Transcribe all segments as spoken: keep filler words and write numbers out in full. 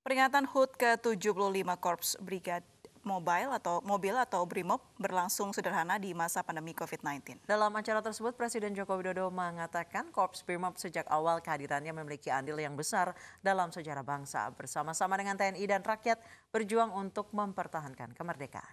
Peringatan H U T ke tujuh puluh lima Korps Brigade Mobile atau Mobil atau BRIMOB berlangsung sederhana di masa pandemi covid sembilan belas. Dalam acara tersebut, Presiden Joko Widodo mengatakan Korps BRIMOB sejak awal kehadirannya memiliki andil yang besar dalam sejarah bangsa. Bersama-sama dengan T N I dan rakyat berjuang untuk mempertahankan kemerdekaan.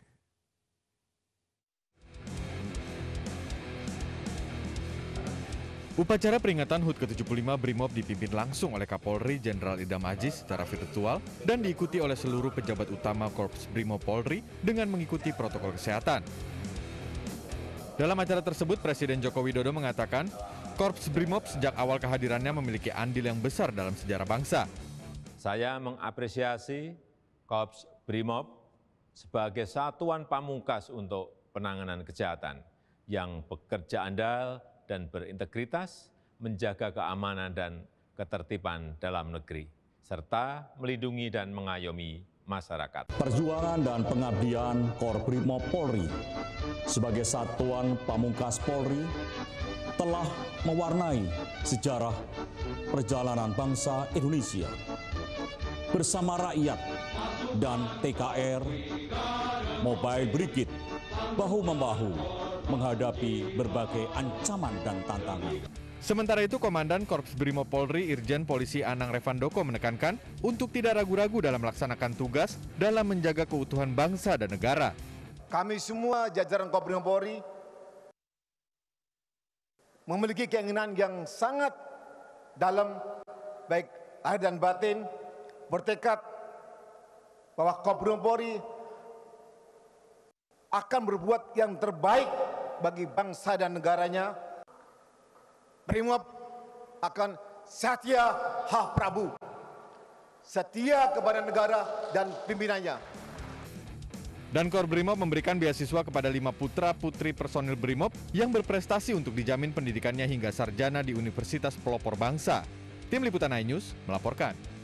Upacara peringatan H U T ke tujuh puluh lima BRIMOB dipimpin langsung oleh Kapolri Jenderal Idam Aziz secara virtual dan diikuti oleh seluruh pejabat utama Korps BRIMOB Polri dengan mengikuti protokol kesehatan. Dalam acara tersebut, Presiden Joko Widodo mengatakan Korps BRIMOB sejak awal kehadirannya memiliki andil yang besar dalam sejarah bangsa. Saya mengapresiasi Korps BRIMOB sebagai satuan pamungkas untuk penanganan kejahatan yang bekerja andal dan berintegritas, menjaga keamanan dan ketertiban dalam negeri, serta melindungi dan mengayomi masyarakat. Perjuangan dan pengabdian Korps BRIMOB Polri sebagai satuan pamungkas Polri telah mewarnai sejarah perjalanan bangsa Indonesia bersama rakyat dan T K R Mobile Brigade bahu-membahu menghadapi berbagai ancaman dan tantangan. Sementara itu, Komandan Korps BRIMOB Polri Irjen Polisi Anang Revandoko menekankan untuk tidak ragu-ragu dalam melaksanakan tugas dalam menjaga keutuhan bangsa dan negara. Kami semua jajaran Korps BRIMOB Polri memiliki keinginan yang sangat dalam, baik lahir dan batin, bertekad bahwa Korps BRIMOB Polri akan berbuat yang terbaik bagi bangsa dan negaranya. BRIMOB akan setia Ha Prabu, setia kepada negara dan pimpinannya. Dan Korps BRIMOB memberikan beasiswa kepada lima putra-putri personil BRIMOB yang berprestasi untuk dijamin pendidikannya hingga sarjana di Universitas Pelopor Bangsa. Tim Liputan iNews melaporkan.